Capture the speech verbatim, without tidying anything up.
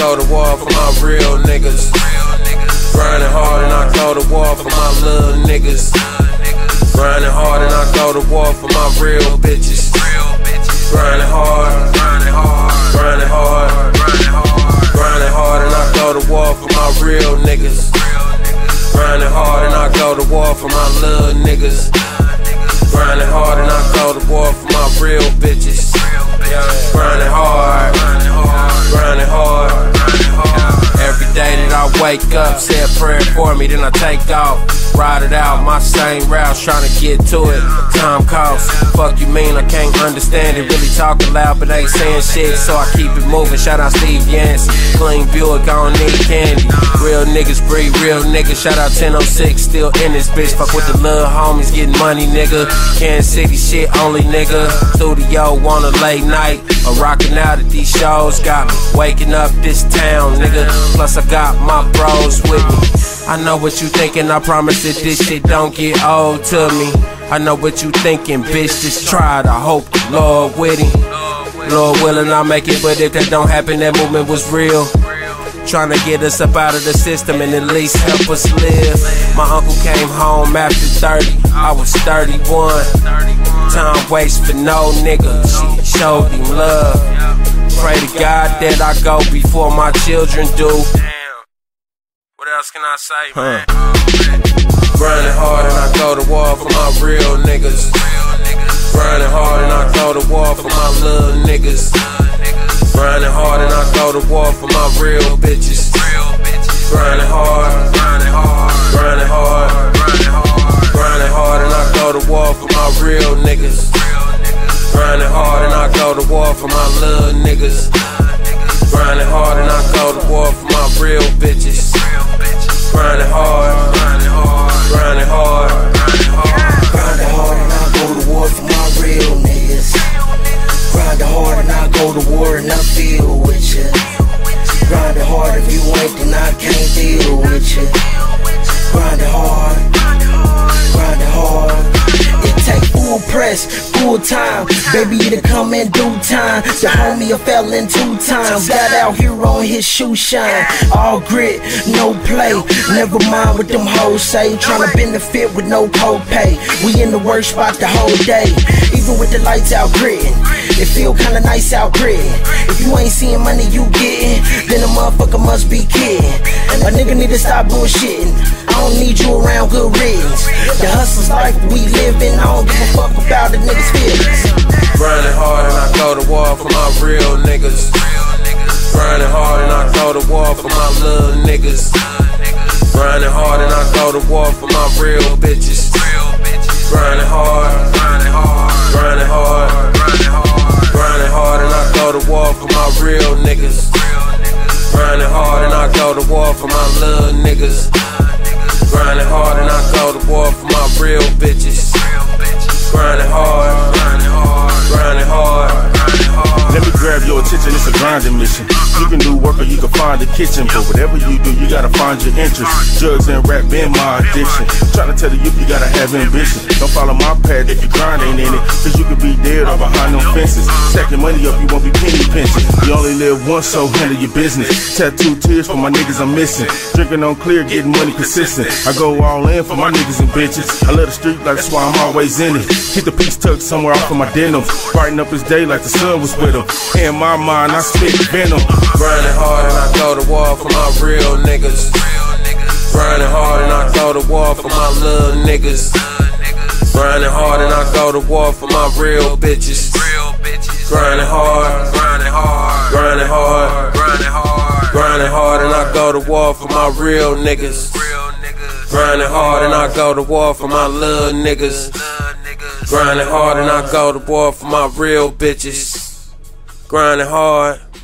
go to war for my real niggas. Grinding hard and I go to war for my little niggas. Grinding hard and I go to war for my real bitches. Grinding hard, grinding hard, grinding hard, grinding hard and I go to war for my real niggas. Grinding hard and I go to war for my little niggas. Grinding hard and I go to war for my real bitches. Grinding hard, grinding hard. Every day that I wake up, say a prayer for me, then I take off. Ride it out, my same route, trying to get to it. Time costs, fuck you mean I can't understand it. Really talking loud but ain't saying shit, so I keep it moving. Shout out Steve Yancey, clean Buick, I don't need candy. Real niggas breed real niggas, shout out ten oh six, still in this bitch. Fuck with the little homies, getting money nigga. Kansas City shit only nigga. Studio on a late night, I'm rocking out at these shows. Got me waking up this town nigga. Plus I got my bros with me. I know what you thinking, I promise that this shit don't get old to me. I know what you thinking, bitch, just try it, I hope the Lord with him. Lord willing I'll make it, but if that don't happen, that movement was real. Trying to get us up out of the system and at least help us live. My uncle came home after thirty, I was thirty-one. Time waste for no nigga, she showed him love. Pray to God that I go before my children do. What else can I say, man? Huh. Grinding hard and I go to war for my real niggas. Grinding hard and I go to war for my little niggas. Grinding hard and I go to war for my real bitches. Grinding hard, grinding hard, grinding hard, grinding hard and I go to war for my real niggas. Grinding hard and I go to war for my little niggas. Grinding hard and I go to war for my real bitches. Grinding hard, grinding hard, grinding hard, grinding hard and I go to war for my real niggas. Grinding hard and I go to war and I feel with you. Grinding hard, if you ain't then I can't deal with you. Grinding hard, grinding hard. It take full press, full time, baby to come in due time. The homie a fell in two times, got out here on his shoe shine. All grit, no play, never mind what them hoes say. Tryna benefit with no copay, we in the worst spot the whole day. Even with the lights out gritting, it feel kinda nice out gritting. If you ain't seeing money you getting, then a motherfucker must be kidding. A nigga need to stop bullshitting, I don't need you around good riddance. The hustle's life we living, I don't give a fuck about the niggas' feelings. Grinding hard and I go to war for my real niggas. Grinding hard and I go to war for my little niggas. Grinding hard and I go to war for my real bitches. Grinding hard, grinding hard, grinding hard, grinding hard and I go to war for my real niggas. Grinding hard and I go to war for my little niggas. Grinding hard and I go to war for my real bitches. Grinding hard, grinding hard, grinding hard. Let me grab your attention, it's a grinding mission. You can do work or you can find the kitchen, but whatever you do, you gotta find your interest. Drugs and rap been my addiction. Trying to tell the youth you gotta have ambition. Don't follow my path if your grind ain't in it, cause you could be dead or behind them fences. Stacking money up, you won't be penny pinching. You only live once, so handle your business. Tattoo tears for my niggas I'm missing. Drinking on clear, getting money consistent. I go all in for my niggas and bitches. I love the street life, that's why I'm always in it. Keep the piece tucked somewhere off of my denim. Brighten up his day like the sun was with him. In my mind, I spit venom. Grinding hard and I go to war for my real niggas. Grinding hard and I go to war for my little niggas. Grinding hard and I go to war for my real bitches. Grinding hard, grinding hard, grinding hard, grinding hard, grinding hard and I go to war for my real niggas. Grinding hard and I go to war for my little niggas. Grinding hard and I go to war for my real bitches. Grinding hard.